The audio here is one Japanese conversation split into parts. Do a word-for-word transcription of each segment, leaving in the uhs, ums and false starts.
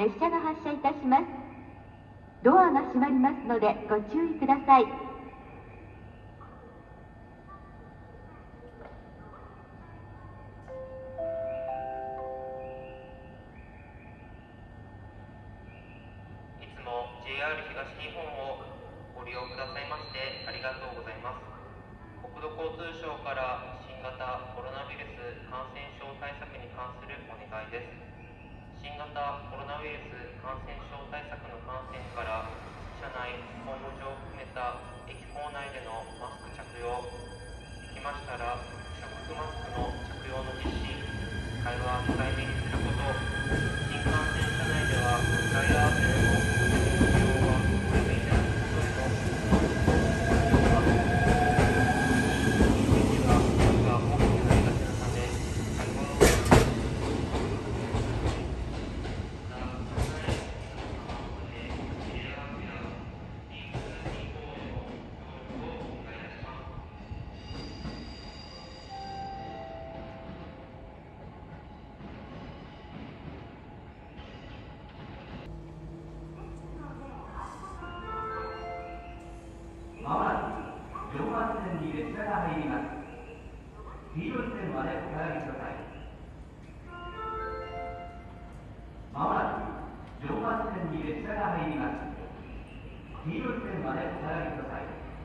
列車が発車いたします。ドアが閉まりますのでご注意ください。 いつも ジェイアール 東日本をご利用くださいましてありがとうございます。国土交通省から新型コロナウイルス感染症対策に関するお願いです。新型コロナウイルス感染症対策の観点から車内、ホーム上を含めた駅構内でのマスク着用、できましたら不織布マスクの着用の実施、会話を控えめにすること、新幹線車内では向かい合わせでの使用はおやめいただくことへのまもなく常磐線に列車が入ります。黄色い線までお下がりください。まもなく常磐線に列車が入ります。黄色い線までお下がりください。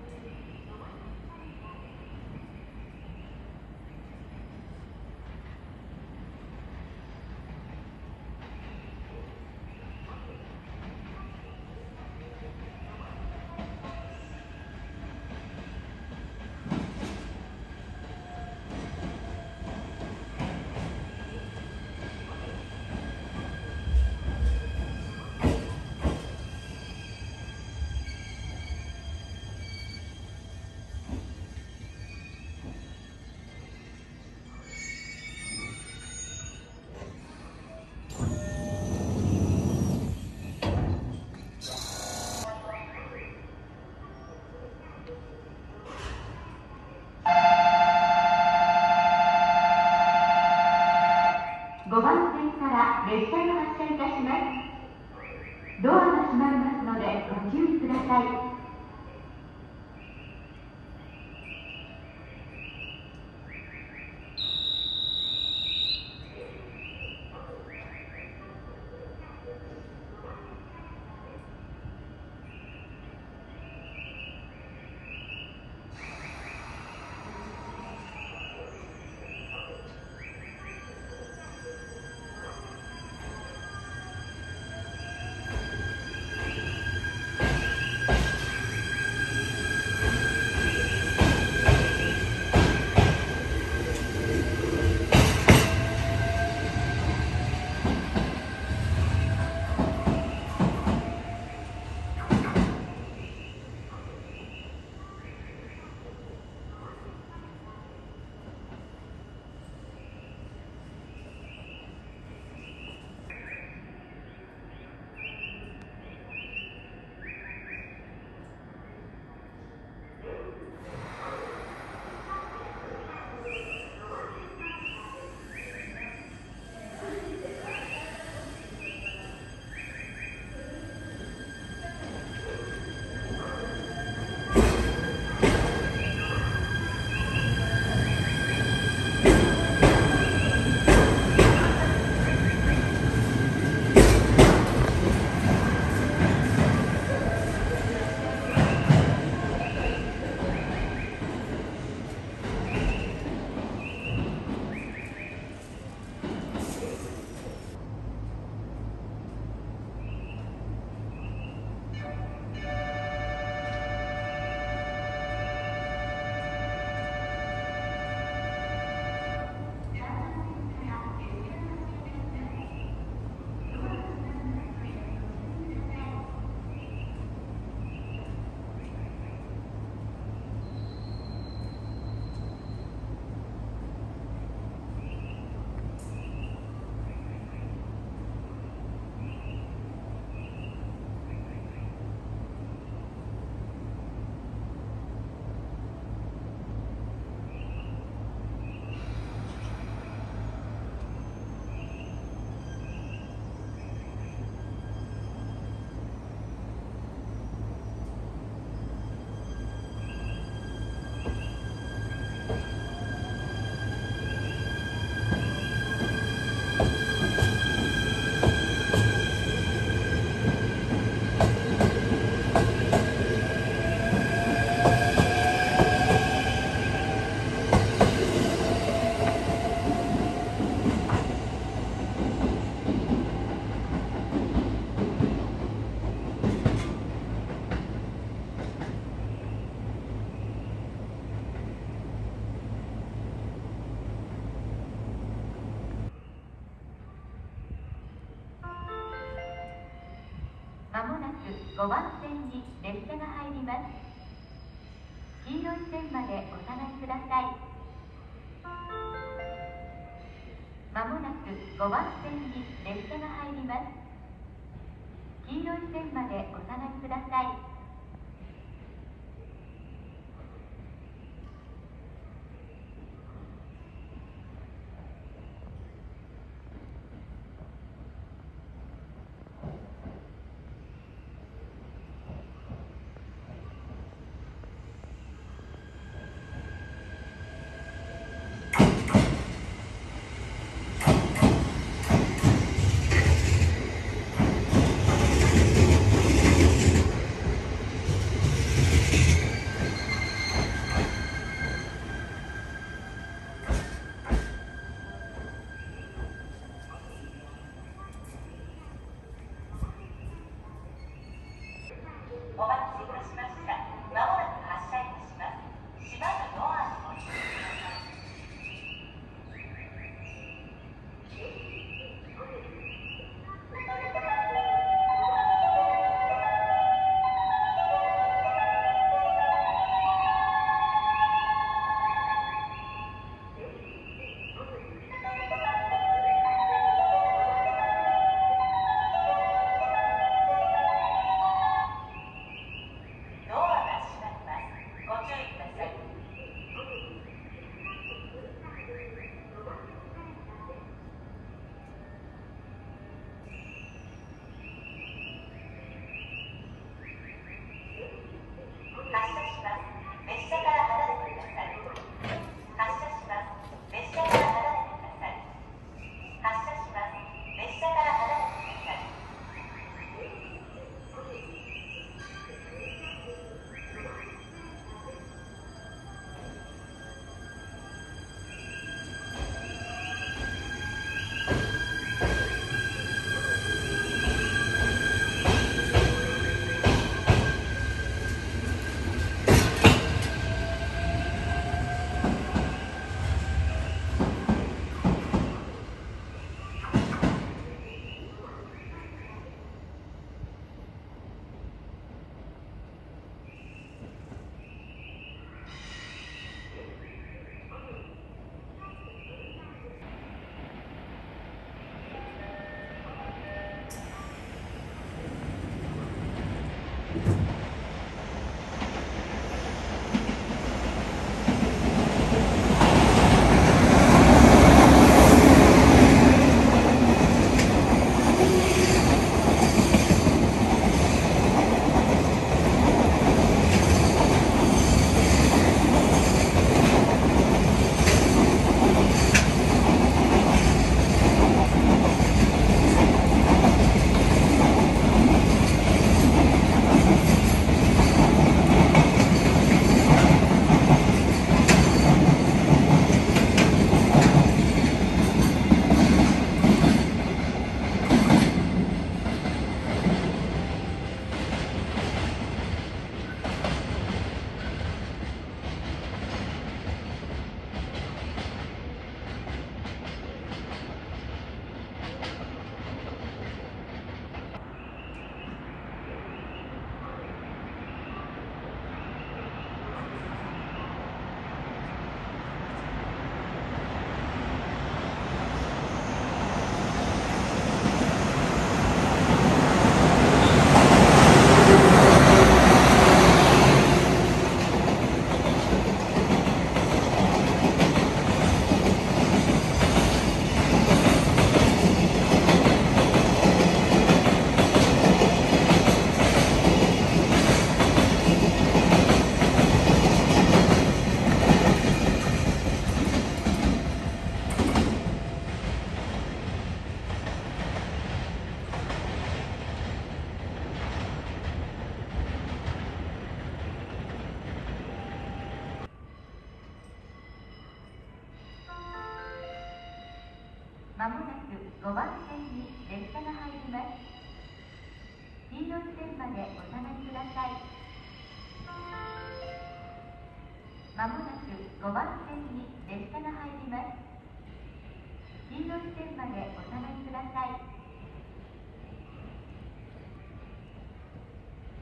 ごばん線から列車が発車いたします。ドアが閉まりますのでご注意ください。 ごばん線に列車が入ります。黄色い線までお下がりください。まもなくごばん線に列車が入ります。黄色い線までお下がりください。 お待たせいたしました。まもなく発車いたします。閉まるドアにご注意ください。ドアが閉まります。ご注意ください。発車します。列車から離れてください。発車します。列車から離れてください。発車します。列車から離れてください。 まもなくごばん線に列車が入ります。黄色い線までお下がりください。まもなくごばん線に列車が入ります。黄色い線までお下がりください。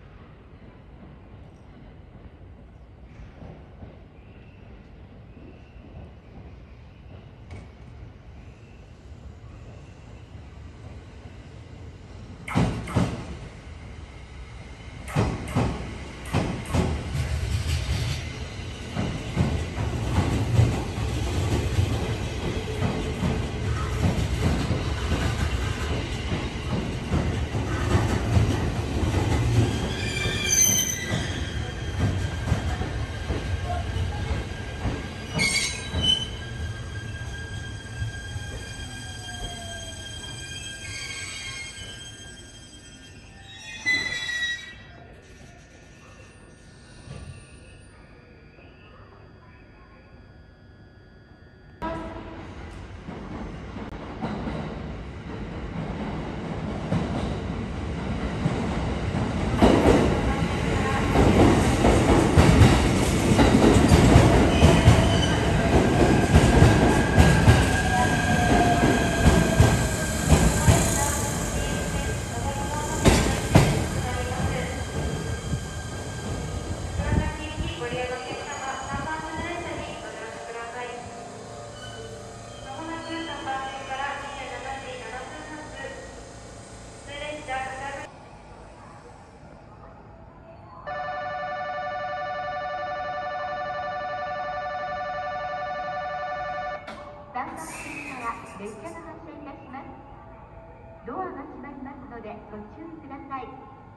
列車が発車いたします。ドアが閉まりますのでご注意ください。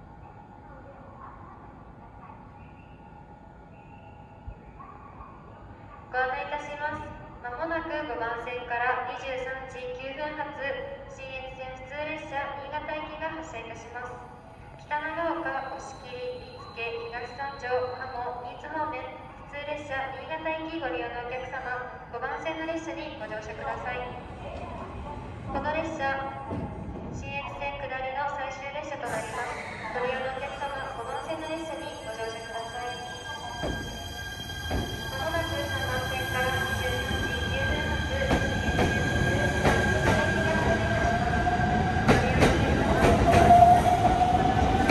ご案内いたします。まもなくごばん線からにじゅうさんじきゅうふん発信越線普通列車新潟行きが発車いたします。北長岡、押切、見附、東三条、鴨、新津方面普通列車新潟行きご利用のお客様、ごばん線の列車にご乗車ください。この列車、信越線下りの最終列車となります。ご利用のお客様、ごばん線の列車にご乗車ください。まもなくさんばん線からにじゅうさんじきゅうふん発信越線普通列車新潟行きが発車いたします。ご利用のお客様、ごばん線の列車にご乗車ください。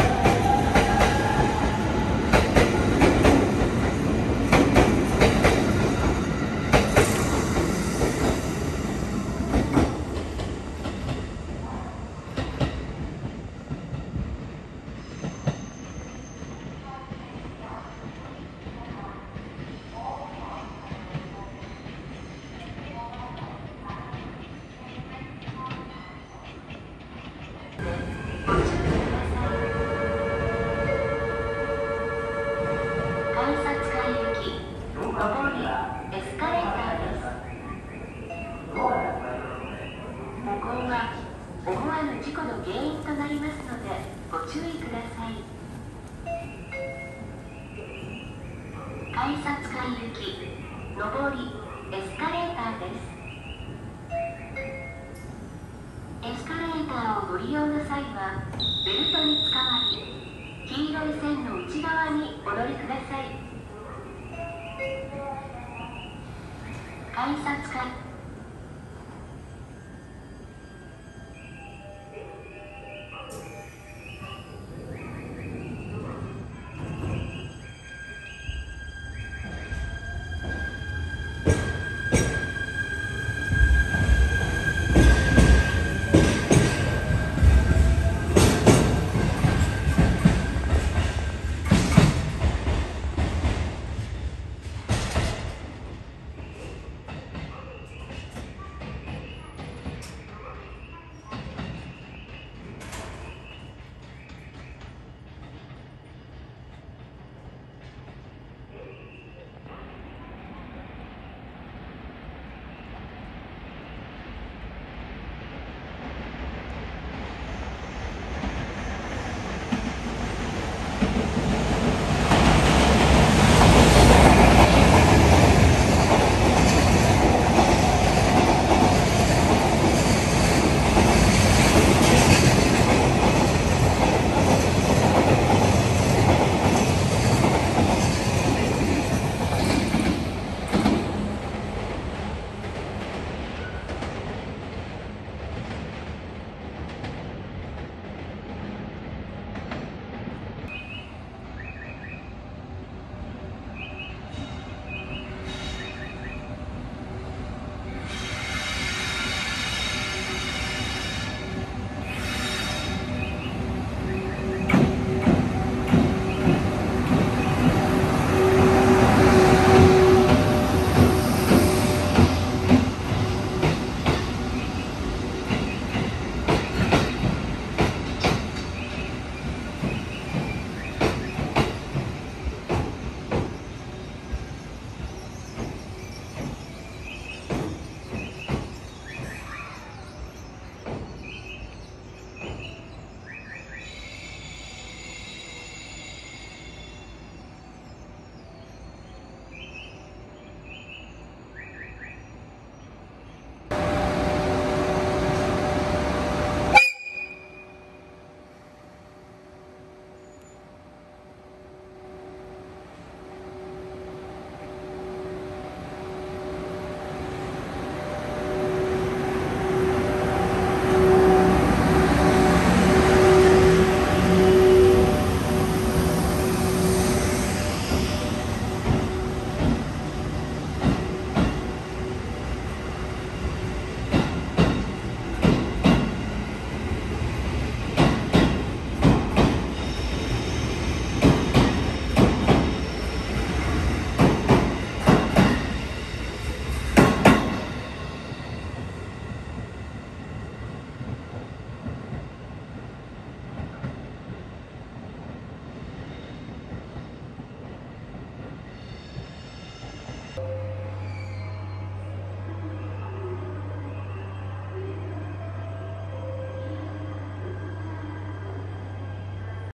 改札階行き、上り、エスカレーターです。エスカレーターをご利用の際は、ベルトにつかまり、黄色い線の内側にお乗りください。改札階